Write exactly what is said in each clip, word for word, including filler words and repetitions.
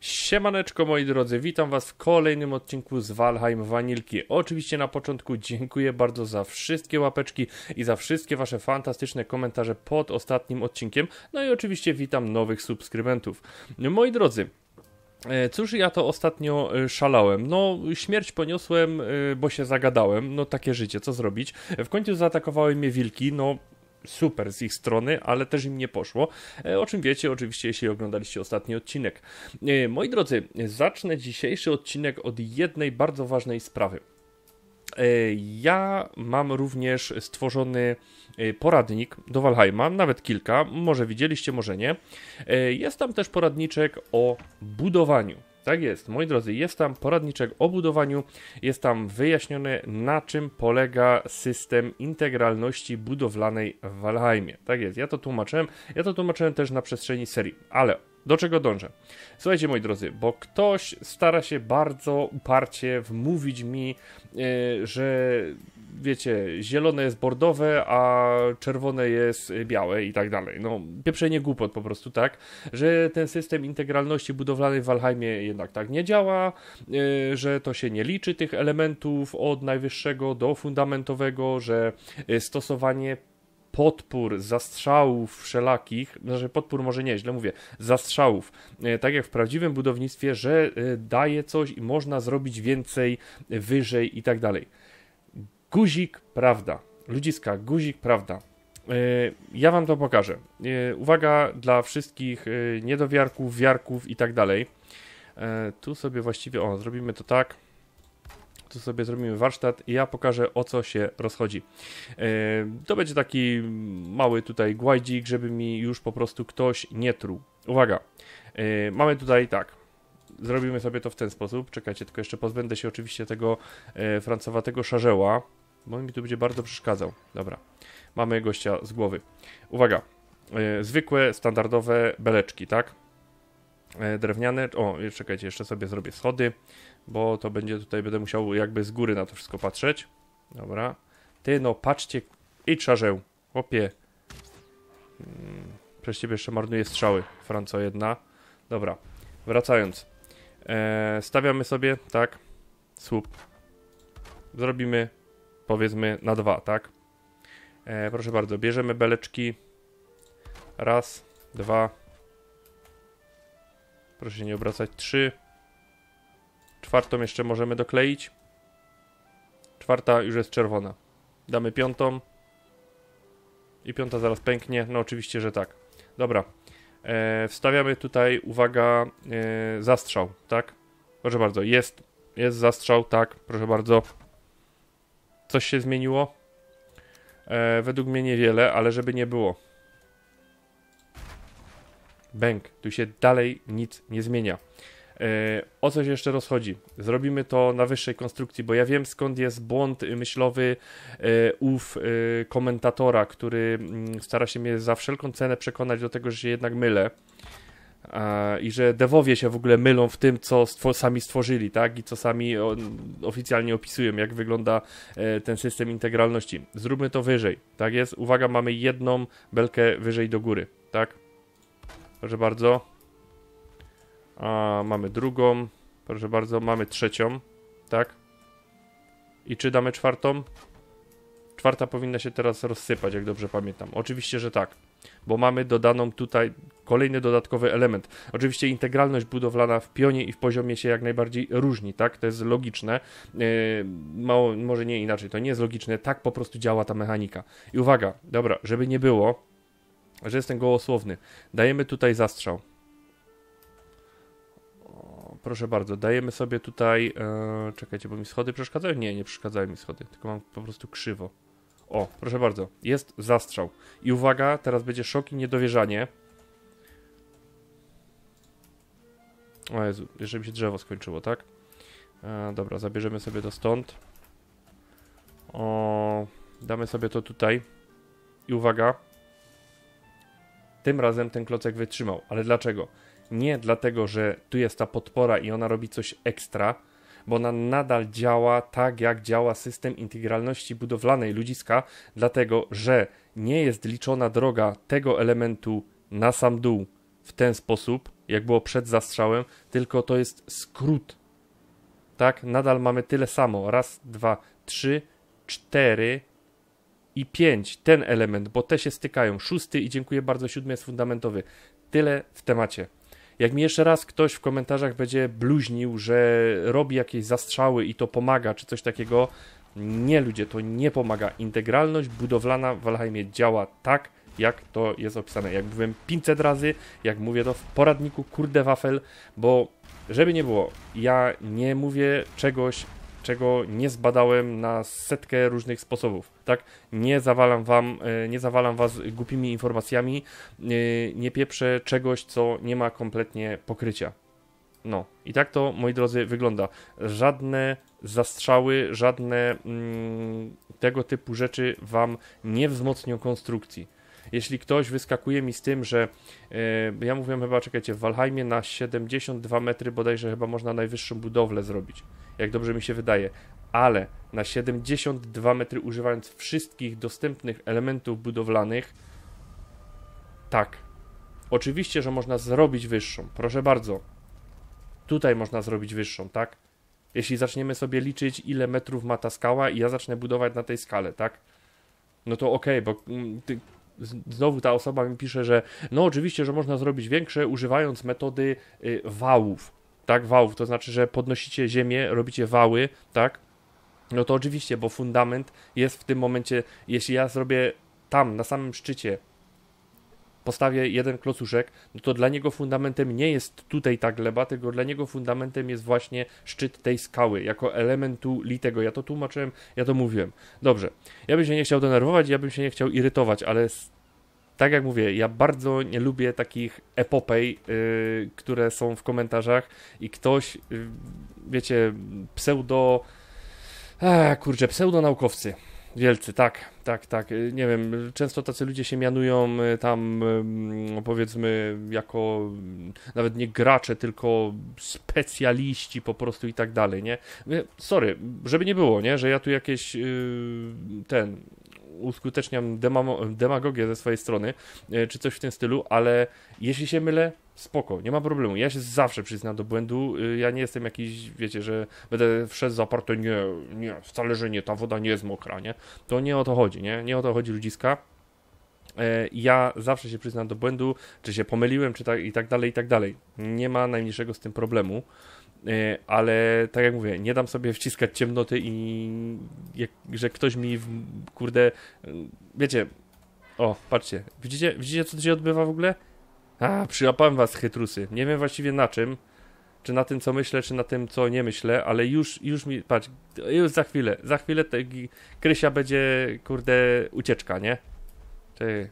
Siemaneczko moi drodzy, witam was w kolejnym odcinku z Valheim Vanilki. Oczywiście na początku dziękuję bardzo za wszystkie łapeczki i za wszystkie wasze fantastyczne komentarze pod ostatnim odcinkiem. No i oczywiście witam nowych subskrybentów. Moi drodzy, cóż ja to ostatnio szalałem? No, śmierć poniosłem, bo się zagadałem. No, takie życie, co zrobić? W końcu zaatakowały mnie wilki, no super z ich strony, ale też im nie poszło. O czym wiecie oczywiście, jeśli oglądaliście ostatni odcinek. Moi drodzy, zacznę dzisiejszy odcinek od jednej bardzo ważnej sprawy. Ja mam również stworzony poradnik do Valheima, nawet kilka, może widzieliście, może nie. Jest tam też poradniczek o budowaniu. Tak jest, moi drodzy, jest tam poradniczek o budowaniu, jest tam wyjaśnione, na czym polega system integralności budowlanej w Valheimie. Tak jest, ja to tłumaczyłem, ja to tłumaczyłem też na przestrzeni serii, ale do czego dążę? Słuchajcie, moi drodzy, bo ktoś stara się bardzo uparcie wmówić mi, yy, że wiecie, zielone jest bordowe, a czerwone jest białe i tak dalej. No, pieprzenie głupot po prostu, tak? Że ten system integralności budowlanej w Valheimie jednak tak nie działa, yy, że to się nie liczy tych elementów od najwyższego do fundamentowego, że yy, stosowanie podpór, zastrzałów wszelakich, znaczy podpór może nie, źle mówię, zastrzałów, e, tak jak w prawdziwym budownictwie, że e, daje coś i można zrobić więcej, e, wyżej i tak dalej. Guzik, prawda. Ludziska, guzik, prawda. E, ja wam to pokażę. E, uwaga dla wszystkich e, niedowiarków, wiarków i tak dalej. E, tu sobie właściwie, o, zrobimy to tak. Tu sobie zrobimy warsztat i ja pokażę, o co się rozchodzi. Yy, to będzie taki mały tutaj głajdzik, żeby mi już po prostu ktoś nie truł. Uwaga, yy, mamy tutaj tak, zrobimy sobie to w ten sposób. Czekajcie, tylko jeszcze pozbędę się oczywiście tego yy, francowatego szarzeła, bo mi tu będzie bardzo przeszkadzał. Dobra, mamy gościa z głowy. Uwaga, yy, zwykłe, standardowe beleczki, tak? Yy, drewniane, o, czekajcie, jeszcze sobie zrobię schody, bo to będzie tutaj, będę musiał jakby z góry na to wszystko patrzeć. Dobra. Ty, no patrzcie, idź szarzeł, chłopie. Hmm, przez ciebie jeszcze marnuję strzały, Franco jedna. Dobra, wracając. Eee, stawiamy sobie, tak, słup. Zrobimy, powiedzmy, na dwa, tak. Eee, proszę bardzo, bierzemy beleczki. Raz, dwa. Proszę się nie obracać, trzy. Czwartą jeszcze możemy dokleić. Czwarta już jest czerwona. Damy piątą. I piąta zaraz pęknie. No oczywiście, że tak. Dobra. E, wstawiamy tutaj, uwaga, e, zastrzał, tak? Proszę bardzo, jest, jest zastrzał, tak, proszę bardzo. Coś się zmieniło? E, według mnie niewiele, ale żeby nie było. Bęk, tu się dalej nic nie zmienia. E, o co się jeszcze rozchodzi? Zrobimy to na wyższej konstrukcji, bo ja wiem, skąd jest błąd myślowy e, ów e, komentatora, który m, stara się mnie za wszelką cenę przekonać do tego, że się jednak mylę e, i że dewowie się w ogóle mylą w tym, co stwo sami stworzyli, tak? I co sami o, oficjalnie opisują, jak wygląda e, ten system integralności. Zróbmy to wyżej, tak jest? Uwaga, mamy jedną belkę wyżej do góry, tak? Proszę bardzo. A, mamy drugą, proszę bardzo, mamy trzecią, tak? I czy damy czwartą? Czwarta powinna się teraz rozsypać, jak dobrze pamiętam. Oczywiście, że tak, bo mamy dodaną tutaj kolejny dodatkowy element. Oczywiście integralność budowlana w pionie i w poziomie się jak najbardziej różni, tak? To jest logiczne. Yy, mało, może nie inaczej, to nie jest logiczne, tak po prostu działa ta mechanika. I uwaga, dobra, żeby nie było, że jestem gołosłowny, dajemy tutaj zastrzał. Proszę bardzo, dajemy sobie tutaj, e, czekajcie, bo mi schody przeszkadzają? Nie, nie przeszkadzają mi schody, tylko mam po prostu krzywo. O, proszę bardzo, jest zastrzał. I uwaga, teraz będzie szok i niedowierzanie. O Jezu, jeszcze mi się drzewo skończyło, tak? E, dobra, zabierzemy sobie to stąd. O, damy sobie to tutaj. I uwaga. Tym razem ten klocek wytrzymał, ale dlaczego? Nie dlatego, że tu jest ta podpora i ona robi coś ekstra, bo ona nadal działa tak, jak działa system integralności budowlanej ludziska, dlatego, że nie jest liczona droga tego elementu na sam dół w ten sposób, jak było przed zastrzałem, tylko to jest skrót. Tak? Nadal mamy tyle samo. Raz, dwa, trzy, cztery i pięć. Ten element, bo te się stykają. Szósty i dziękuję bardzo, siódmy jest fundamentowy. Tyle w temacie. Jak mi jeszcze raz ktoś w komentarzach będzie bluźnił, że robi jakieś zastrzały i to pomaga, czy coś takiego, nie ludzie, to nie pomaga. Integralność budowlana w Valheimie działa tak, jak to jest opisane. Jak mówiłem pięćset razy, jak mówię to w poradniku kurde wafel, bo żeby nie było, ja nie mówię czegoś, czego nie zbadałem na setkę różnych sposobów, tak? Nie zawalam wam, nie zawalam was głupimi informacjami, nie pieprzę czegoś, co nie ma kompletnie pokrycia. No i tak to, moi drodzy, wygląda. Żadne zastrzały, żadne mm, tego typu rzeczy wam nie wzmocnią konstrukcji. Jeśli ktoś wyskakuje mi z tym, że yy, ja mówiłem chyba, czekajcie, w Valheimie na siedemdziesiąt dwa metry bodajże chyba można najwyższą budowlę zrobić, jak dobrze mi się wydaje, ale na siedemdziesiąt dwa metry używając wszystkich dostępnych elementów budowlanych, tak, oczywiście, że można zrobić wyższą, proszę bardzo, tutaj można zrobić wyższą, tak, jeśli zaczniemy sobie liczyć, ile metrów ma ta skała i ja zacznę budować na tej skale, tak, no to okej, okay, bo ty, znowu ta osoba mi pisze, że no oczywiście, że można zrobić większe używając metody y, wałów, tak, wałów, to znaczy, że podnosicie ziemię, robicie wały, tak, no to oczywiście, bo fundament jest w tym momencie, jeśli ja zrobię tam, na samym szczycie, postawię jeden klocuszek, no to dla niego fundamentem nie jest tutaj ta gleba, tylko dla niego fundamentem jest właśnie szczyt tej skały, jako elementu litego. Ja to tłumaczyłem, ja to mówiłem. Dobrze, ja bym się nie chciał denerwować, ja bym się nie chciał irytować, ale tak jak mówię, ja bardzo nie lubię takich epopej, yy, które są w komentarzach i ktoś, yy, wiecie, pseudo... A, kurczę, pseudonaukowcy. Wielcy, tak, tak, tak, nie wiem, często tacy ludzie się mianują tam, powiedzmy, jako nawet nie gracze, tylko specjaliści po prostu i tak dalej, nie? Sorry, żeby nie było, nie, że ja tu jakieś ten, uskuteczniam demagogię ze swojej strony, czy coś w tym stylu, ale jeśli się mylę, spoko, nie ma problemu. Ja się zawsze przyznam do błędu. Ja nie jestem jakiś, wiecie, że będę wszedł zaparte, nie, nie, wcale, że nie, ta woda nie jest mokra, nie? To nie o to chodzi, nie? Nie o to chodzi, ludziska. Ja zawsze się przyznam do błędu, czy się pomyliłem, czy tak i tak dalej, i tak dalej. Nie ma najmniejszego z tym problemu, ale tak jak mówię, nie dam sobie wciskać ciemnoty i jak, że ktoś mi, w, kurde, wiecie, o, patrzcie, widzicie, widzicie, co tu się odbywa w ogóle? A, przyłapałem was, chytrusy. Nie wiem właściwie na czym. Czy na tym, co myślę, czy na tym, co nie myślę, ale już, już mi, patrz, już za chwilę, za chwilę te, Krysia będzie, kurde, ucieczka, nie? Czy...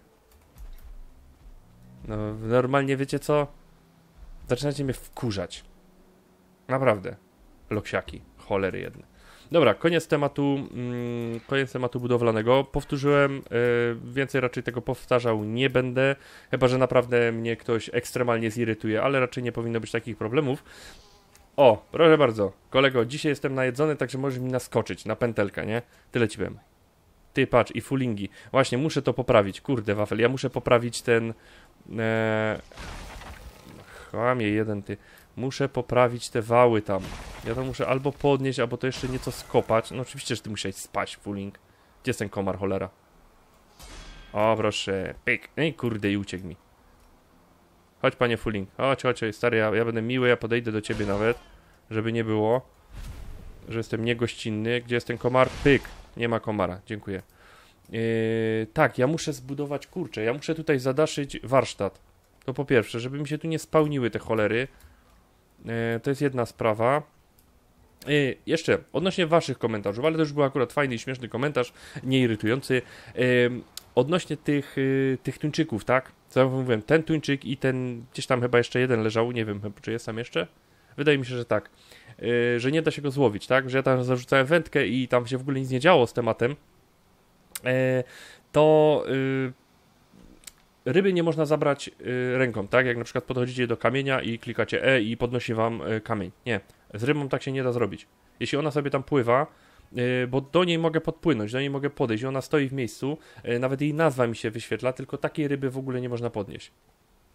No, normalnie wiecie co? Zaczynacie mnie wkurzać. Naprawdę. Loksiaki. Cholery jedne. Dobra, koniec tematu, mm, koniec tematu budowlanego. Powtórzyłem, yy, więcej raczej tego powtarzał nie będę, chyba że naprawdę mnie ktoś ekstremalnie zirytuje, ale raczej nie powinno być takich problemów. O, proszę bardzo, kolego, dzisiaj jestem najedzony, także możesz mi naskoczyć na pętelkę, nie? Tyle ci powiem. Ty, patrz, i fullingi. Właśnie, muszę to poprawić, kurde, wafel, ja muszę poprawić ten... E... Chamie jeden, ty... Muszę poprawić te wały tam. Ja to muszę albo podnieść, albo to jeszcze nieco skopać. No oczywiście, że ty musiałeś spać, fulling. Gdzie jest ten komar, cholera? O, proszę. Pyk. Ej, kurde, i uciekł mi. Chodź, panie fulling. Chodź, chodź, stary, ja, ja będę miły, ja podejdę do ciebie nawet. Żeby nie było, że jestem niegościnny. Gdzie jest ten komar? Pyk. Nie ma komara, dziękuję. Yy, tak, ja muszę zbudować, kurczę, ja muszę tutaj zadaszyć warsztat. To po pierwsze, żeby mi się tu nie spełniły te cholery. To jest jedna sprawa. Yy, jeszcze odnośnie waszych komentarzy, ale to już był akurat fajny i śmieszny komentarz, nie irytujący. Yy, odnośnie tych, yy, tych tuńczyków, tak? Co ja mówiłem, ten tuńczyk i ten, gdzieś tam chyba jeszcze jeden leżał, nie wiem, czy jest tam jeszcze? Wydaje mi się, że tak. Yy, że nie da się go złowić, tak? Że ja tam zarzucałem wędkę i tam się w ogóle nic nie działo z tematem. Yy, to... Yy, ryby nie można zabrać y, ręką, tak? Jak na przykład podchodzicie do kamienia i klikacie E i podnosi wam y, kamień. Nie, z rybą tak się nie da zrobić. Jeśli ona sobie tam pływa, y, bo do niej mogę podpłynąć, do niej mogę podejść i ona stoi w miejscu, y, nawet jej nazwa mi się wyświetla, tylko takiej ryby w ogóle nie można podnieść.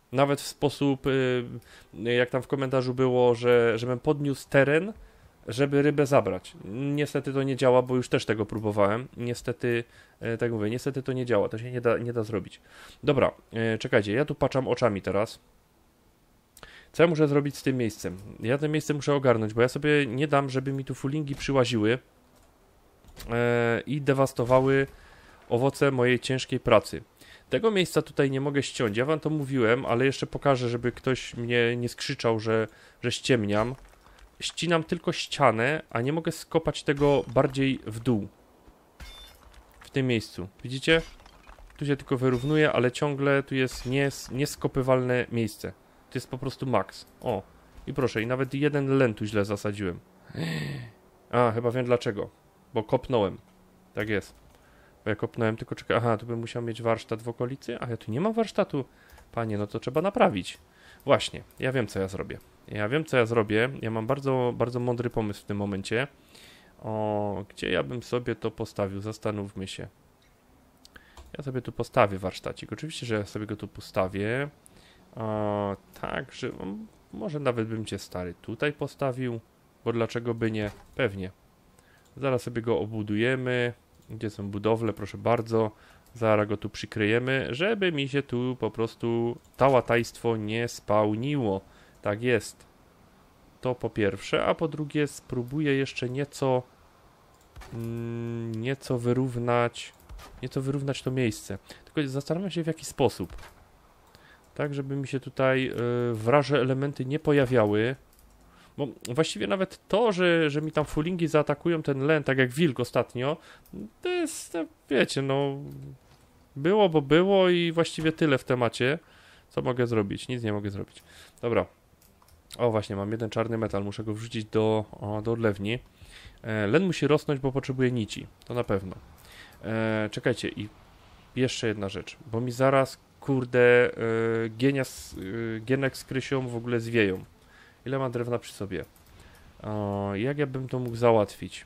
Nawet w sposób, jak tam w komentarzu było, że żebym podniósł teren, żeby rybę zabrać. Niestety to nie działa, bo już też tego próbowałem. Niestety, tak mówię, niestety to nie działa, to się nie da, nie da zrobić. Dobra, czekajcie, ja tu patrzam oczami teraz. Co ja muszę zrobić z tym miejscem? Ja to miejsce muszę ogarnąć, bo ja sobie nie dam, żeby mi tu fulingi przyłaziły i dewastowały owoce mojej ciężkiej pracy. Tego miejsca tutaj nie mogę ściąć, ja wam to mówiłem, ale jeszcze pokażę, żeby ktoś mnie nie skrzyczał, że, że ściemniam. Ścinam tylko ścianę, a nie mogę skopać tego bardziej w dół. W tym miejscu. Widzicie? Tu się tylko wyrównuje, ale ciągle tu jest nies nieskopywalne miejsce. To jest po prostu maks. O, i proszę, i nawet jeden len tu źle zasadziłem. A, chyba wiem dlaczego. Bo kopnąłem. Tak jest. Bo ja kopnąłem, tylko czekaj. Aha, tu bym musiał mieć warsztat w okolicy, a ja tu nie mam warsztatu. Panie, no to trzeba naprawić. Właśnie, ja wiem, co ja zrobię. Ja wiem, co ja zrobię. Ja mam bardzo, bardzo mądry pomysł w tym momencie. O, gdzie ja bym sobie to postawił? Zastanówmy się. Ja sobie tu postawię warsztacik. Oczywiście, że ja sobie go tu postawię. O, tak, że może nawet bym cię stary tutaj postawił. Bo dlaczego by nie? Pewnie. Zaraz sobie go obudujemy. Gdzie są budowle? Proszę bardzo. Zaraz go tu przykryjemy, żeby mi się tu po prostu tałatajstwo nie spełniło. Tak jest. To po pierwsze, a po drugie spróbuję jeszcze nieco mm, nieco wyrównać nieco wyrównać to miejsce. Tylko zastanawiam się w jaki sposób. Tak, żeby mi się tutaj yy, wraże elementy nie pojawiały. Bo właściwie nawet to, że, że mi tam fulingi zaatakują ten len, tak jak wilk ostatnio, to jest, wiecie, no było, bo było i właściwie tyle w temacie. Co mogę zrobić? Nic nie mogę zrobić. Dobra. O, właśnie, mam jeden czarny metal, muszę go wrzucić do, o, do odlewni. E, len musi rosnąć, bo potrzebuje nici, to na pewno. E, czekajcie, i jeszcze jedna rzecz, bo mi zaraz, kurde, e, gienia z, e, gienek z krysią w ogóle zwieją. Ile mam drewna przy sobie? O, jak ja bym to mógł załatwić?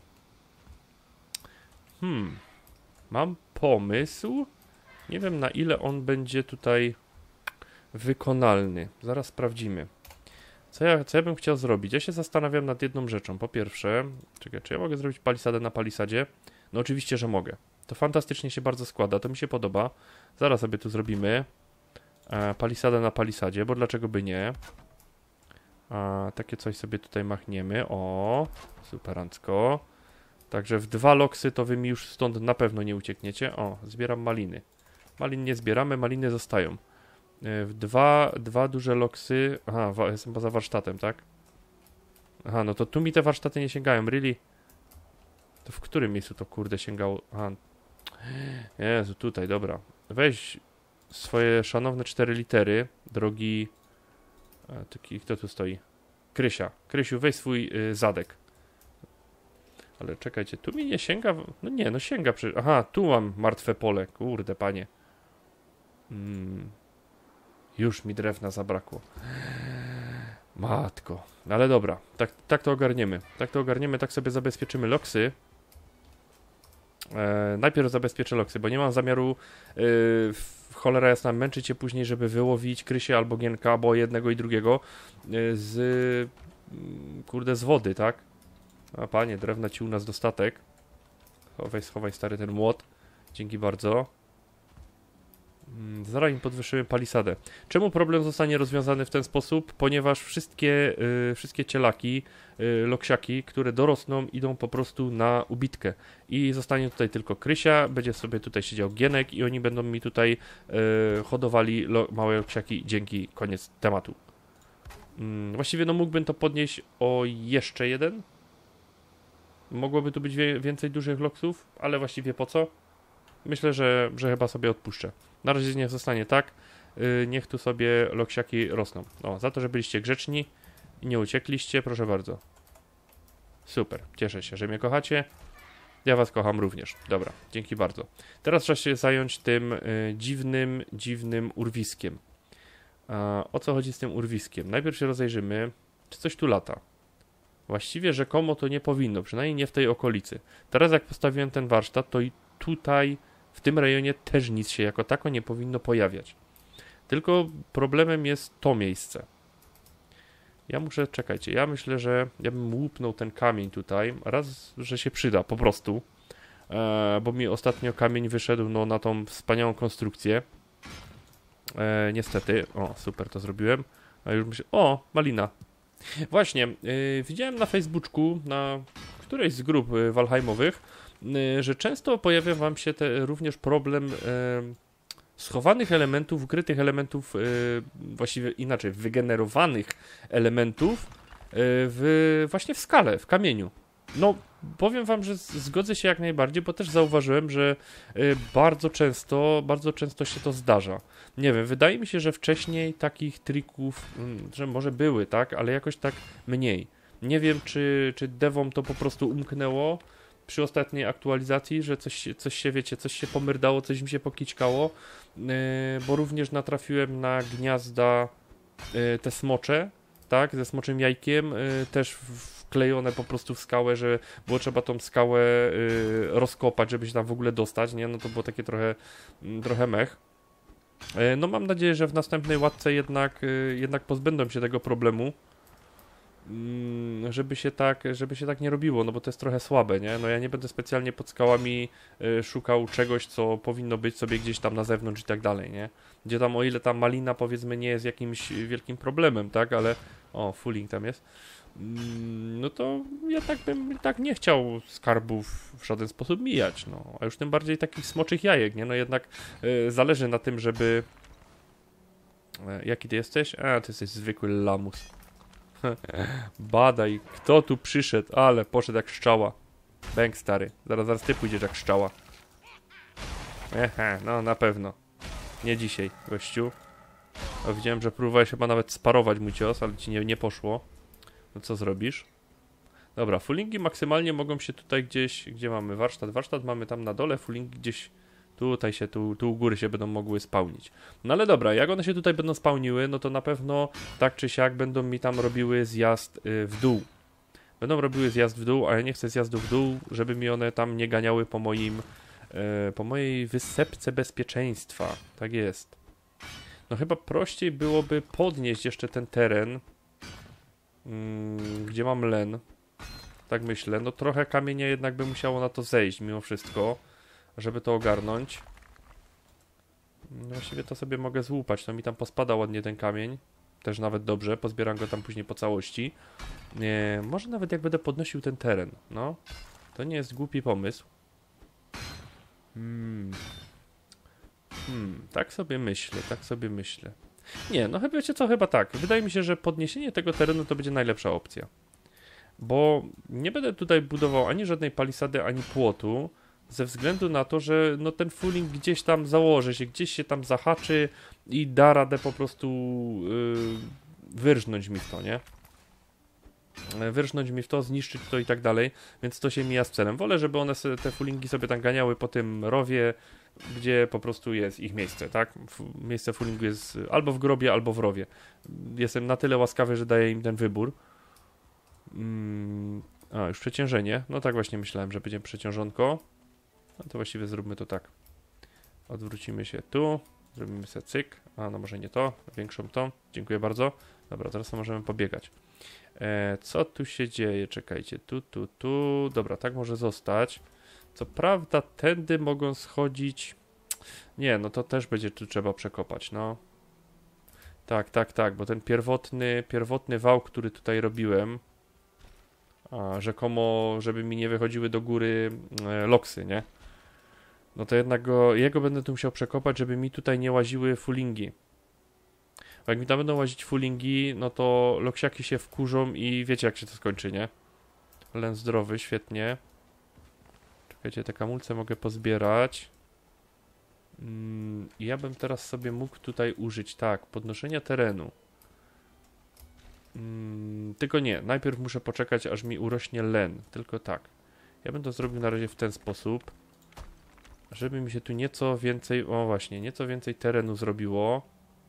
Hmm, mam pomysł. Nie wiem, na ile on będzie tutaj wykonalny. Zaraz sprawdzimy. Co ja, co ja bym chciał zrobić? Ja się zastanawiam nad jedną rzeczą. Po pierwsze, czekaj, czy ja mogę zrobić palisadę na palisadzie? No oczywiście, że mogę. To fantastycznie się bardzo składa, to mi się podoba. Zaraz sobie tu zrobimy e, palisadę na palisadzie, bo dlaczego by nie? A, takie coś sobie tutaj machniemy. O, superancko. Także w dwa loksy to wy mi już stąd na pewno nie uciekniecie. O, zbieram maliny. Malin nie zbieramy, maliny zostają. W dwa, dwa duże loksy. Aha, jestem poza warsztatem, tak? Aha, no to tu mi te warsztaty nie sięgają, really? To w którym miejscu to kurde sięgało? Aha. Jezu, tutaj, dobra. Weź swoje szanowne cztery litery, drogi... A, taki, kto tu stoi? Krysia. Krysiu, weź swój y, zadek. Ale czekajcie, tu mi nie sięga... No nie, no sięga przy... Aha, tu mam martwe pole, kurde panie. Hmm... Już mi drewna zabrakło. Matko. Ale dobra, tak, tak to ogarniemy. Tak to ogarniemy, tak sobie zabezpieczymy loksy. E, najpierw zabezpieczę loksy, bo nie mam zamiaru e, cholera jasna męczyć się później, żeby wyłowić krysię albo gienka, albo jednego i drugiego e, z kurde z wody, tak? A panie, drewna ci u nas dostatek. Schowaj, schowaj stary ten młot. Dzięki bardzo. Zaraz im podwyższymy palisadę. Czemu problem zostanie rozwiązany w ten sposób? Ponieważ wszystkie, y, wszystkie cielaki, y, loksiaki, które dorosną, idą po prostu na ubitkę. I zostanie tutaj tylko Krysia, będzie sobie tutaj siedział Gienek i oni będą mi tutaj y, hodowali lo, małe loksiaki. Dzięki, koniec tematu. Y, właściwie no mógłbym to podnieść o jeszcze jeden. Mogłoby tu być wie, więcej dużych loksów, ale właściwie po co? Myślę, że, że chyba sobie odpuszczę. Na razie niech zostanie tak. Yy, niech tu sobie loksiaki rosną. O, za to, że byliście grzeczni i nie uciekliście, proszę bardzo. Super, cieszę się, że mnie kochacie. Ja was kocham również. Dobra, dzięki bardzo. Teraz trzeba się zająć tym yy, dziwnym, dziwnym urwiskiem. A, o co chodzi z tym urwiskiem? Najpierw się rozejrzymy, czy coś tu lata. Właściwie rzekomo to nie powinno, przynajmniej nie w tej okolicy. Teraz jak postawiłem ten warsztat, to i tutaj w tym rejonie też nic się jako tako nie powinno pojawiać. Tylko problemem jest to miejsce. Ja muszę, czekajcie, ja myślę, że ja bym łupnął ten kamień tutaj. Raz, że się przyda po prostu. E, bo mi ostatnio kamień wyszedł no, na tą wspaniałą konstrukcję. E, niestety. O, super, to zrobiłem. A już myślę, o, malina. Właśnie, yy, widziałem na Facebooku, na którejś z grup yy, walheimowych, yy, że często pojawia wam się te, również problem yy, schowanych elementów, ukrytych elementów, yy, właściwie inaczej, wygenerowanych elementów yy, w, właśnie w skale, w kamieniu. No, powiem wam, że zgodzę się jak najbardziej, bo też zauważyłem, że y, bardzo często, bardzo często się to zdarza. Nie wiem, wydaje mi się, że wcześniej takich trików, y, że może były, tak, ale jakoś tak mniej. Nie wiem, czy, czy devom to po prostu umknęło przy ostatniej aktualizacji, że coś, coś się, wiecie, coś się pomyrdało, coś mi się pokićkało, y, bo również natrafiłem na gniazda y, te smocze, tak, ze smoczym jajkiem, y, też wklejone po prostu w skałę, że było trzeba tą skałę y, rozkopać, żeby się tam w ogóle dostać, nie, no to było takie trochę, y, trochę mech. Y, no mam nadzieję, że w następnej łatce jednak, y, jednak pozbędą się tego problemu, y, żeby się tak, żeby się tak nie robiło, no bo to jest trochę słabe, nie, no ja nie będę specjalnie pod skałami y, szukał czegoś, co powinno być sobie gdzieś tam na zewnątrz i tak dalej, nie, gdzie tam o ile ta malina powiedzmy nie jest jakimś wielkim problemem, tak, ale o, fulling tam jest. No to ja tak bym tak nie chciał skarbów w żaden sposób mijać, no. A już tym bardziej takich smoczych jajek, nie? No jednak y, zależy na tym, żeby... E, jaki ty jesteś? A, ty jesteś zwykły lamus. Badaj, kto tu przyszedł? Ale poszedł jak szczała. Bęk stary, zaraz, zaraz ty pójdziesz jak szczała. Ehe, no na pewno. Nie dzisiaj, gościu. O, widziałem, że próbowałeś chyba nawet sparować mój cios, ale ci nie, nie poszło. No co zrobisz? Dobra, fullingi maksymalnie mogą się tutaj gdzieś, gdzie mamy warsztat, warsztat mamy tam na dole, fullingi gdzieś tutaj się, tu, tu u góry się będą mogły spawnić. No ale dobra, jak one się tutaj będą spawniły, no to na pewno tak czy siak będą mi tam robiły zjazd y, w dół. Będą robiły zjazd w dół, a ja nie chcę zjazdu w dół, żeby mi one tam nie ganiały po moim, y, po mojej wysepce bezpieczeństwa. Tak jest. No chyba prościej byłoby podnieść jeszcze ten teren, Hmm, gdzie mam len. Tak myślę. No trochę kamienia jednak by musiało na to zejść mimo wszystko, żeby to ogarnąć. No właściwie to sobie mogę złupać. No mi tam pospada ładnie ten kamień. Też nawet dobrze. Pozbieram go tam później po całości. Nie, może nawet jak będę podnosił ten teren. No. To nie jest głupi pomysł. Hmm. Hmm. Tak sobie myślę. Tak sobie myślę. Nie, no chyba wiecie co, chyba tak. Wydaje mi się, że podniesienie tego terenu to będzie najlepsza opcja. Bo nie będę tutaj budował ani żadnej palisady, ani płotu, ze względu na to, że no ten fulling gdzieś tam założy się, gdzieś się tam zahaczy i da radę po prostu yy, wyrżnąć mi w to, nie? Wyrżnąć mi w to, zniszczyć to i tak dalej, więc to się mija z celem. Wolę, żeby one se, te fullingi sobie tam ganiały po tym rowie, gdzie po prostu jest ich miejsce, tak? Miejsce fullingu jest albo w grobie, albo w rowie. Jestem na tyle łaskawy, że daję im ten wybór. Hmm. A, już przeciążenie. No tak właśnie myślałem, że będzie przeciążonko. No to właściwie zróbmy to tak. Odwrócimy się tu. Zrobimy sobie cyk. A, no może nie to. Większą tą. Dziękuję bardzo. Dobra, teraz możemy pobiegać. E, co tu się dzieje? Czekajcie. Tu, tu, tu. Dobra, tak może zostać. Co prawda tędy mogą schodzić... Nie, no to też będzie tu trzeba przekopać, no. Tak, tak, tak, bo ten pierwotny, pierwotny wał, który tutaj robiłem, a, rzekomo, żeby mi nie wychodziły do góry e, loksy, nie? No to jednak go, jego będę tu musiał przekopać, żeby mi tutaj nie łaziły fullingi. Bo jak mi tam będą łazić fullingi, no to loksiaki się wkurzą i wiecie jak się to skończy, nie? Len zdrowy, świetnie. Czekajcie, te kamulce mogę pozbierać. Mm, ja bym teraz sobie mógł tutaj użyć, tak, podnoszenia terenu. Mm, tylko nie, najpierw muszę poczekać, aż mi urośnie len. Tylko tak. Ja bym to zrobił na razie w ten sposób, żeby mi się tu nieco więcej, o właśnie, nieco więcej terenu zrobiło.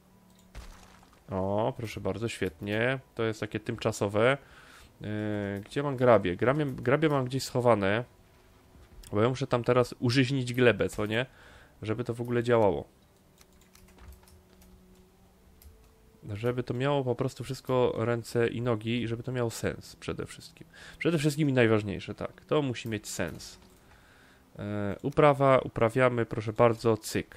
O, proszę bardzo, świetnie. To jest takie tymczasowe. Yy, gdzie mam grabie? grabie? Grabie mam gdzieś schowane, bo ja muszę tam teraz użyźnić glebę, co nie? Żeby to w ogóle działało. Żeby to miało po prostu wszystko ręce i nogi i żeby to miało sens przede wszystkim. Przede wszystkim i najważniejsze, tak, to musi mieć sens. E, uprawa, uprawiamy, proszę bardzo, cyk.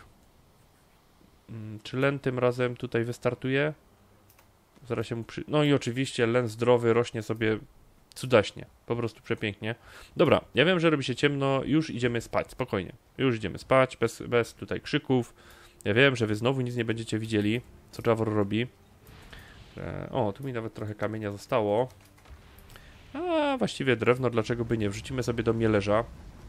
Mm, czy len tym razem tutaj wystartuje? Zaraz się mu przy... No i oczywiście len zdrowy rośnie sobie cudaśnie, po prostu przepięknie. Dobra, ja wiem, że robi się ciemno, już idziemy spać, spokojnie. Już idziemy spać, bez, bez tutaj krzyków. Ja wiem, że wy znowu nic nie będziecie widzieli, co Javor robi. E, o, tu mi nawet trochę kamienia zostało. A, właściwie drewno, dlaczego by nie? Wrzucimy sobie do mielerza.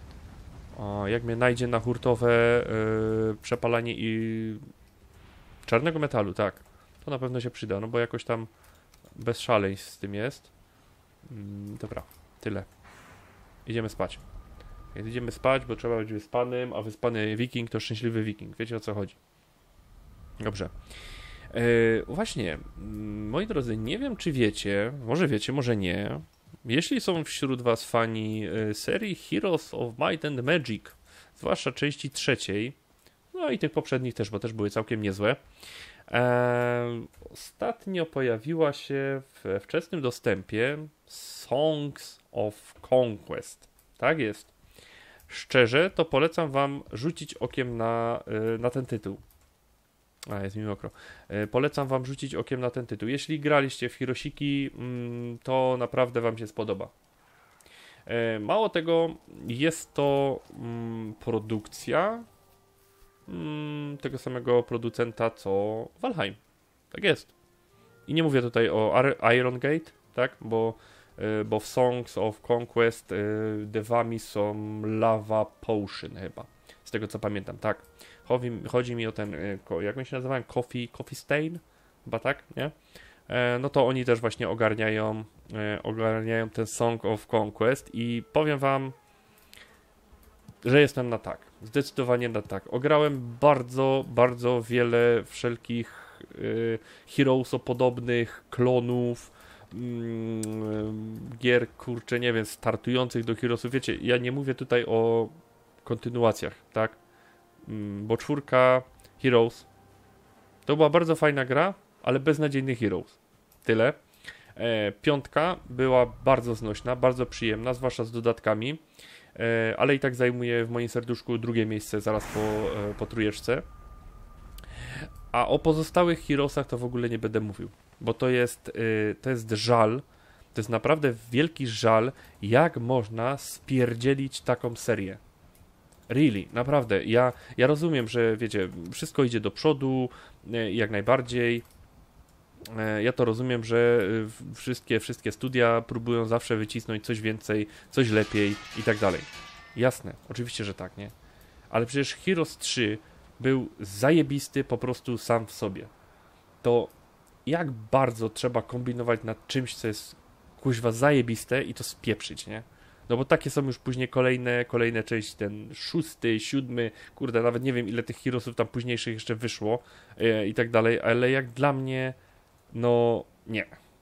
O, jak mnie najdzie na hurtowe yy, przepalanie i czarnego metalu, tak. To na pewno się przyda, no bo jakoś tam bez szaleństw z tym jest. Mm, dobra, tyle. Idziemy spać. Więc idziemy spać, bo trzeba być wyspanym, a wyspany wiking to szczęśliwy wiking. Wiecie, o co chodzi. Dobrze. Yy, właśnie, moi drodzy, nie wiem, czy wiecie, może wiecie, może nie. Jeśli są wśród was fani yy, serii Heroes of Might and Magic, zwłaszcza części trzeciej, no i tych poprzednich też, bo też były całkiem niezłe, Eee, ostatnio pojawiła się we wczesnym dostępie Songs of Conquest. Tak jest. Szczerze, to polecam wam rzucić okiem na, yy, na ten tytuł. A, jest mi mokro. Yy, polecam wam rzucić okiem na ten tytuł. Jeśli graliście w Hirosiki, yy, to naprawdę wam się spodoba. Yy, mało tego, jest to yy, produkcja tego samego producenta co Valheim. Tak jest. I nie mówię tutaj o Iron Gate, tak? Bo, bo w Songs of Conquest devami są Lava Potion chyba. Z tego co pamiętam, tak. Chodzi, chodzi mi o ten, jak on się nazywałem? Coffee, Coffee Stain? Chyba tak, nie? No to oni też właśnie ogarniają, ogarniają ten Song of Conquest i powiem wam, że jestem na tak. Zdecydowanie na tak. Ograłem bardzo, bardzo wiele wszelkich y, Heroesopodobnych klonów, y, gier, kurczę, nie wiem, startujących do Heroesów. Wiecie, ja nie mówię tutaj o kontynuacjach, tak? Y, bo czwórka Heroes to była bardzo fajna gra, ale beznadziejny Heroes. Tyle. E, piątka była bardzo znośna, bardzo przyjemna, zwłaszcza z dodatkami. Ale i tak zajmuje w moim serduszku drugie miejsce zaraz po, po trójeczce. A o pozostałych Heroesach to w ogóle nie będę mówił, bo to jest, to jest żal, to jest naprawdę wielki żal, jak można spierdzielić taką serię. Really, naprawdę. Ja, ja rozumiem, że wiecie, wszystko idzie do przodu, jak najbardziej. Ja to rozumiem, że wszystkie, wszystkie studia próbują zawsze wycisnąć coś więcej, coś lepiej i tak dalej. Jasne, oczywiście, że tak, nie? Ale przecież Heroes trzy był zajebisty po prostu sam w sobie. To jak bardzo trzeba kombinować nad czymś, co jest kuźwa zajebiste i to spieprzyć, nie? No bo takie są już później kolejne, kolejne części, ten szósty, siódmy, kurde, nawet nie wiem ile tych Heroesów tam późniejszych jeszcze wyszło yy, i tak dalej, ale jak dla mnie no, nie.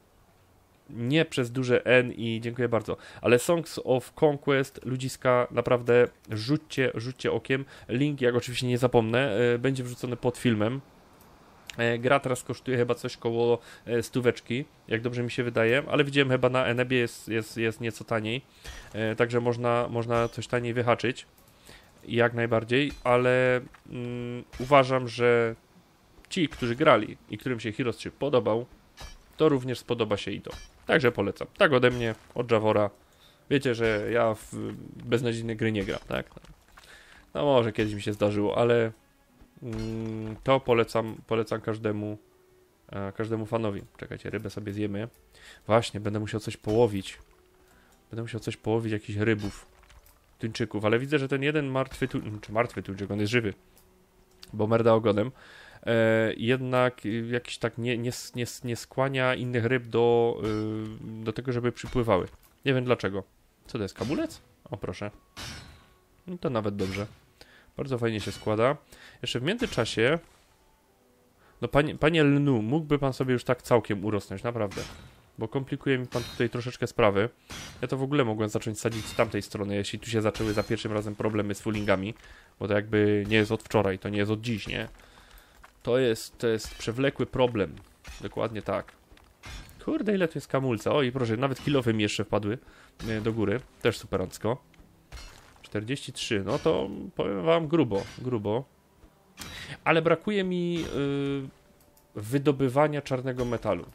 Nie przez duże N i dziękuję bardzo. Ale Songs of Conquest, ludziska, naprawdę rzućcie, rzućcie okiem. Link, jak oczywiście nie zapomnę, będzie wrzucony pod filmem. Gra teraz kosztuje chyba coś koło stóweczki, jak dobrze mi się wydaje, ale widziałem chyba na Enebie jest, jest, jest nieco taniej. Także można, można coś taniej wyhaczyć. Jak najbardziej, ale mm, uważam, że ci, którzy grali i którym się Heroes trzy podobał, to również spodoba się i to. Także polecam. Tak ode mnie, od Javora. Wiecie, że ja w beznadziejne gry nie gram, tak? No może kiedyś mi się zdarzyło, ale mm, to polecam, polecam każdemu e, każdemu fanowi. Czekajcie, rybę sobie zjemy. Właśnie, będę musiał coś połowić. Będę musiał coś połowić, jakichś rybów, tuńczyków, ale widzę, że ten jeden martwy tuńczyk, czy martwy tuńczyk, on jest żywy, bo merda ogonem. E, jednak jakiś tak nie, nie, nie, nie skłania innych ryb do, y, do tego, żeby przypływały. Nie wiem dlaczego. Co to jest, kabulec? O proszę. No to nawet dobrze. Bardzo fajnie się składa. Jeszcze w międzyczasie no panie, panie Lnu, mógłby pan sobie już tak całkiem urosnąć, naprawdę. Bo komplikuje mi pan tutaj troszeczkę sprawy. Ja to w ogóle mogłem zacząć sadzić z tamtej strony, jeśli tu się zaczęły za pierwszym razem problemy z fullingami. Bo to jakby nie jest od wczoraj, to nie jest od dziś, nie? To jest, to jest przewlekły problem. Dokładnie tak. Kurde, ile tu jest kamulca. Oj, proszę, nawet kilowe mi jeszcze wpadły e, do góry. Też superancko. czterdzieści trzy, no to powiem wam grubo, grubo. Ale brakuje mi y, wydobywania czarnego metalu.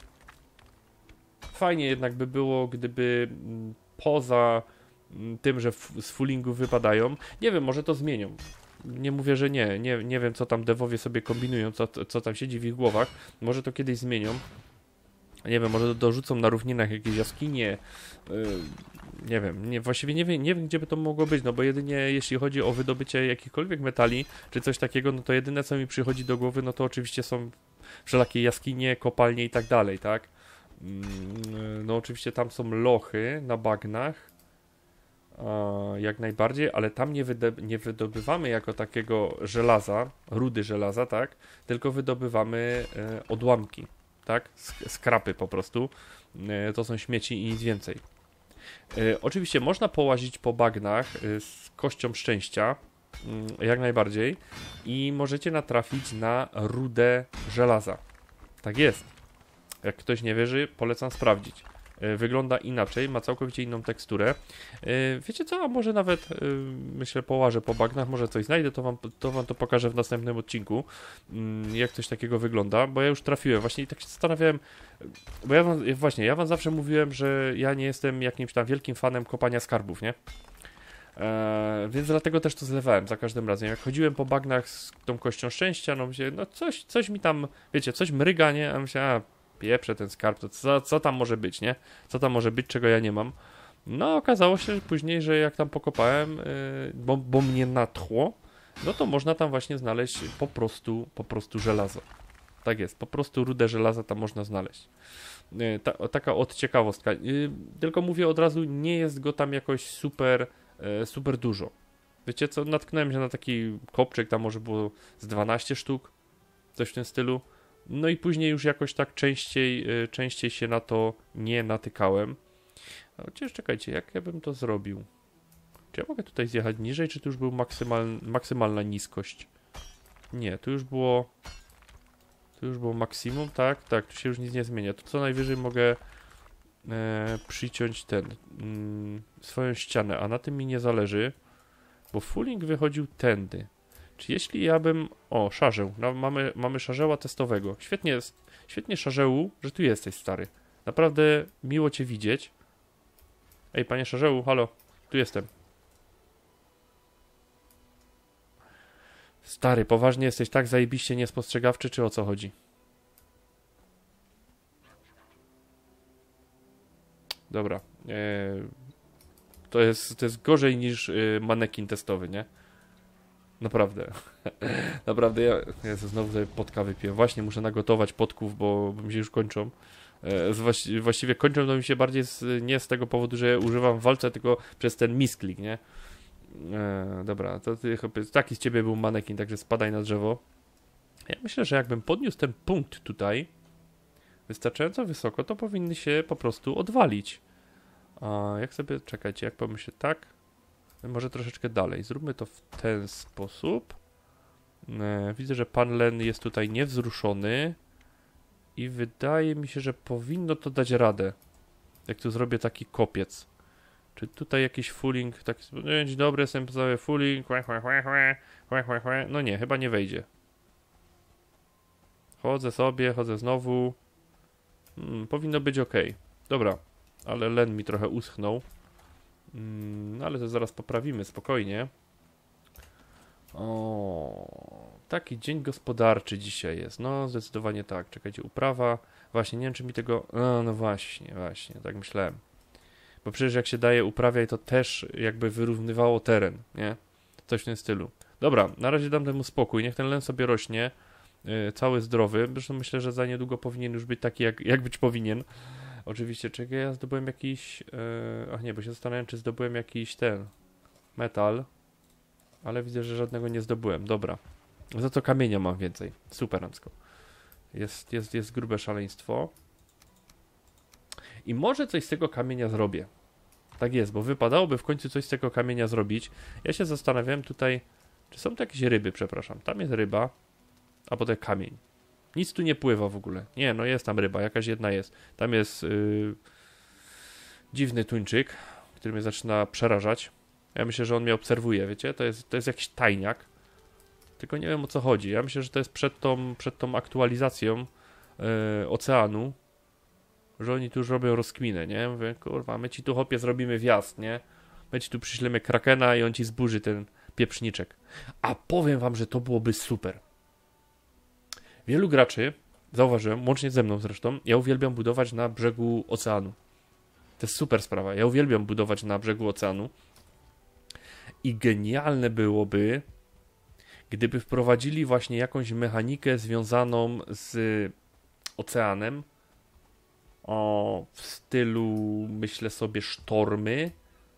Fajnie jednak by było, gdyby m, poza m, tym, że f, z fullingu wypadają, nie wiem, może to zmienią. Nie mówię, że nie, nie, nie wiem co tam devowie sobie kombinują, co, co tam siedzi w ich głowach. Może to kiedyś zmienią. Nie wiem, może dorzucą na równinach jakieś jaskinie. Yy, nie wiem, nie, właściwie nie wiem, nie wiem, gdzie by to mogło być, no bo jedynie jeśli chodzi o wydobycie jakichkolwiek metali, czy coś takiego, no to jedyne co mi przychodzi do głowy, no to oczywiście są wszelakie jaskinie, kopalnie i tak dalej, tak? Yy, no oczywiście tam są lochy na bagnach, yy, jak najbardziej, ale tam nie, wyde- nie wydobywamy jako takiego żelaza, rudy żelaza, tak? Tylko wydobywamy yy, odłamki. Tak? Skrapy po prostu. To są śmieci i nic więcej. Oczywiście można połazić po bagnach z kością szczęścia, jak najbardziej, i możecie natrafić na rudę żelaza. Tak jest. Jak ktoś nie wierzy, polecam sprawdzić. Wygląda inaczej, ma całkowicie inną teksturę. Wiecie co, a może nawet myślę połażę po bagnach, może coś znajdę, to wam, to wam to pokażę w następnym odcinku, jak coś takiego wygląda, bo ja już trafiłem, właśnie i tak się zastanawiałem, bo ja wam, właśnie, ja wam zawsze mówiłem, że ja nie jestem jakimś tam wielkim fanem kopania skarbów, nie? Eee, więc dlatego też to zlewałem za każdym razem. Jak chodziłem po bagnach z tą kością szczęścia, no myślę, no coś, coś mi tam, wiecie, coś mryga, nie? A myślę, a pieprze ten skarb, to co, co tam może być, nie? Co tam może być, czego ja nie mam? No, okazało się że później, że jak tam pokopałem, yy, bo, bo mnie natchło, no to można tam właśnie znaleźć po prostu, po prostu żelazo. Tak jest, po prostu rudę żelaza tam można znaleźć. Yy, ta, taka odciekawostka. Yy, tylko mówię od razu, nie jest go tam jakoś super, yy, super dużo. Wiecie co, natknąłem się na taki kopczyk, tam może było z dwanaście sztuk, coś w tym stylu. No i później już jakoś tak częściej, yy, częściej się na to nie natykałem. Chociaż czekajcie, jak ja bym to zrobił? Czy ja mogę tutaj zjechać niżej, czy tu już był maksymal, maksymalna niskość? Nie, tu już było... Tu już było maksimum, tak? Tak, tu się już nic nie zmienia. Tu co najwyżej mogę e, przyciąć ten... Mm, swoją ścianę, a na tym mi nie zależy, bo fulling wychodził tędy. Czy jeśli ja bym... O, szarzeł. No, mamy, mamy szarzeła testowego. Świetnie, świetnie szarzełu, że tu jesteś, stary. Naprawdę miło cię widzieć. Ej, panie szarzełu, halo. Tu jestem. Stary, poważnie jesteś tak zajebiście niespostrzegawczy, czy o co chodzi? Dobra. Eee, to, jest, to jest gorzej niż yy, manekin testowy, nie? Naprawdę. Naprawdę, ja, ja znowu sobie potka wypiję. Właśnie muszę nagotować potków, bo, bo mi się już kończą. E, właści, właściwie kończą to mi się bardziej z, nie z tego powodu, że używam w walce, tylko przez ten misklik, nie? E, dobra, to ty, taki z ciebie był manekin, także spadaj na drzewo. Ja myślę, że jakbym podniósł ten punkt tutaj wystarczająco wysoko, to powinny się po prostu odwalić. A jak sobie, czekajcie, jak pomyślę, tak? Może troszeczkę dalej. Zróbmy to w ten sposób. E, widzę, że pan Len jest tutaj niewzruszony i wydaje mi się, że powinno to dać radę. Jak tu zrobię taki kopiec. Czy tutaj jakiś fulling, taki... Dzień dobry, jestem cały fulling. No nie, chyba nie wejdzie. Chodzę sobie, chodzę znowu. Hmm, powinno być ok. Dobra, ale Len mi trochę uschnął. Hmm, ale to zaraz poprawimy, spokojnie. O, taki dzień gospodarczy dzisiaj jest. No, zdecydowanie tak. Czekajcie, uprawa. Właśnie, nie wiem, czy mi tego... No, no właśnie, właśnie, tak myślałem. Bo przecież jak się daje uprawiaj, to też jakby wyrównywało teren, nie? Coś w tym stylu. Dobra, na razie dam temu spokój. Niech ten len sobie rośnie. Yy, cały zdrowy. Zresztą myślę, że za niedługo powinien już być taki, jak, jak być powinien. Oczywiście, czekaj, ja zdobyłem jakiś... Yy, ach nie, bo się zastanawiam, czy zdobyłem jakiś ten... metal. Ale widzę, że żadnego nie zdobyłem. Dobra. Za to kamienia mam więcej. Superancko. Jest, jest, jest grube szaleństwo. I może coś z tego kamienia zrobię. Tak jest, bo wypadałoby w końcu coś z tego kamienia zrobić. Ja się zastanawiałem tutaj, czy są to jakieś ryby, przepraszam. Tam jest ryba, a potem kamień. Nic tu nie pływa w ogóle. Nie, no jest tam ryba, jakaś jedna jest. Tam jest yy, dziwny tuńczyk, który mnie zaczyna przerażać. Ja myślę, że on mnie obserwuje, wiecie? To jest, to jest jakiś tajniak. Tylko nie wiem, o co chodzi. Ja myślę, że to jest przed tą, przed tą aktualizacją yy, oceanu, że oni tu już robią rozkminę, nie? Mówię, kurwa, my ci tu, chłopie, zrobimy wjazd, nie? My ci tu przyślemy krakena i on ci zburzy ten pieprzniczek. A powiem wam, że to byłoby super. Wielu graczy, zauważyłem, łącznie ze mną zresztą, ja uwielbiam budować na brzegu oceanu. To jest super sprawa. Ja uwielbiam budować na brzegu oceanu. I genialne byłoby, gdyby wprowadzili właśnie jakąś mechanikę związaną z oceanem, o, w stylu, myślę sobie, sztormy.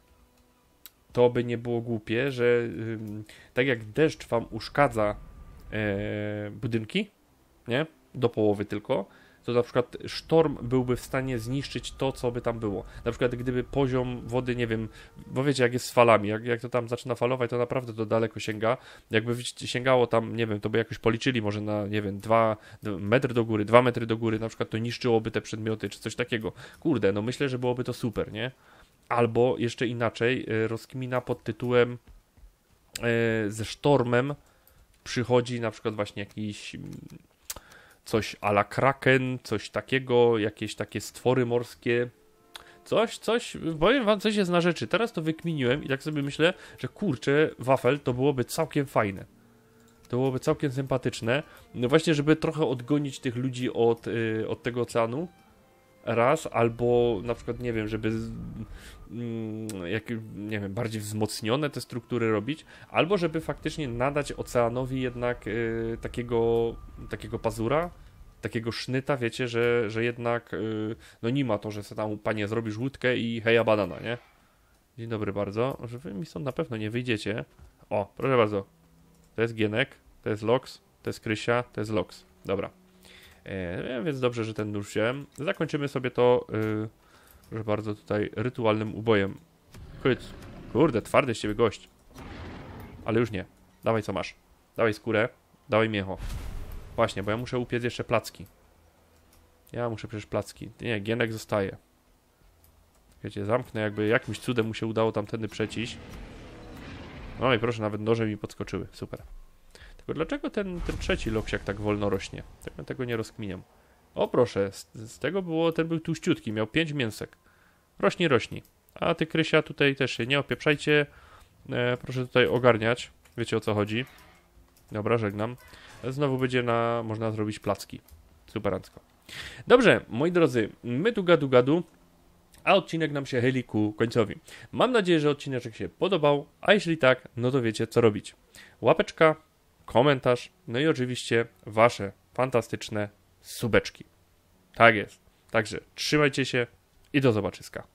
To by nie było głupie, że yy, tak jak deszcz wam uszkadza yy, budynki, nie? Do połowy tylko, to na przykład sztorm byłby w stanie zniszczyć to, co by tam było. Na przykład gdyby poziom wody, nie wiem, bo wiecie jak jest z falami, jak, jak to tam zaczyna falować, to naprawdę to daleko sięga. Jakby sięgało tam, nie wiem, to by jakoś policzyli może na, nie wiem, dwa metry do góry, dwa metry do góry, na przykład to niszczyłoby te przedmioty, czy coś takiego. Kurde, no myślę, że byłoby to super, nie? Albo jeszcze inaczej, rozkmina pod tytułem ze sztormem przychodzi na przykład właśnie jakiś coś a la kraken, coś takiego, jakieś takie stwory morskie, coś, coś, powiem wam, coś jest na rzeczy. Teraz to wykminiłem i tak sobie myślę, że kurczę, wafel to byłoby całkiem fajne. To byłoby całkiem sympatyczne. No właśnie, żeby trochę odgonić tych ludzi od, yy, od tego oceanu. Raz, albo na przykład, nie wiem, żeby mm, jak, nie wiem, bardziej wzmocnione te struktury robić, albo żeby faktycznie nadać oceanowi jednak y, takiego, takiego pazura, takiego sznyta, wiecie, że, że jednak y, no nie ma to, że sobie tam, panie, zrobisz łódkę i heja banana, nie? Dzień dobry bardzo, że wy mi stąd na pewno nie wyjdziecie. O, proszę bardzo, to jest Gienek, to jest Lox, to jest Krysia, to jest Lox, dobra. E, więc dobrze, że ten nóż wziąłem. Zakończymy sobie to, yy, proszę bardzo, tutaj rytualnym ubojem. Chyc. Kurde, twardy z ciebie gość. Ale już nie. Dawaj co masz. Dawaj skórę. Dawaj mięcho. Właśnie, bo ja muszę upiec jeszcze placki. Ja muszę przecież placki. Nie, Gienek zostaje. Wiecie, zamknę, jakby jakimś cudem mu się udało tamtędy przeciść. No i proszę, nawet noże mi podskoczyły. Super. Tylko dlaczego ten, ten trzeci loksiak tak wolno rośnie? Tego, tego nie rozkminiam. O proszę, z, z tego było, ten był tłuściutki, miał pięć mięsek. Rośnij, rośnij. A ty, Krysia, tutaj też się nie opieprzajcie. E, proszę tutaj ogarniać. Wiecie o co chodzi. Dobra, żegnam. Znowu będzie na, można zrobić placki. Superancko. Dobrze, moi drodzy, my tu gadu gadu, a odcinek nam się chyli ku końcowi. Mam nadzieję, że odcineczek się podobał, a jeśli tak, no to wiecie co robić. Łapeczka, komentarz, no i oczywiście wasze fantastyczne subeczki. Tak jest. Także trzymajcie się i do zobaczyska.